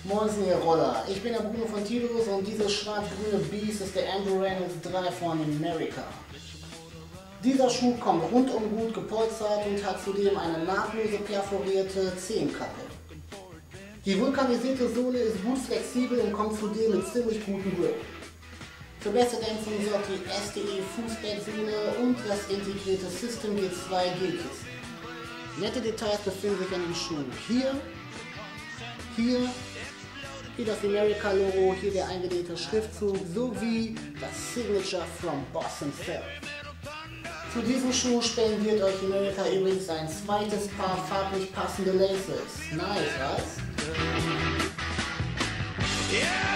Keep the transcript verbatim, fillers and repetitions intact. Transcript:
Moinsen ihr Roller, ich bin der Bruno von Tidus und dieses schwarz-grüne Biest ist der Andrew Reynolds drei von America. Dieser Schuh kommt rundum gut gepolstert und hat zudem eine nahtlose perforierte Zehenkappe. Die vulkanisierte Sohle ist gut flexibel und kommt zudem mit ziemlich gutem Grip. Für beste Dämpfung sorgt die S T E Fußbett-Sohle und das integrierte System G zwei Gelkissen. Nette Details befinden sich an dem Schuh. Hier, hier, hier das America-Logo, hier der eingedehnte Schriftzug sowie das Signature from Boss himself. Zu diesem Schuh spendiert euch America übrigens ein zweites Paar farblich passende Laces. Nice, was? Yeah!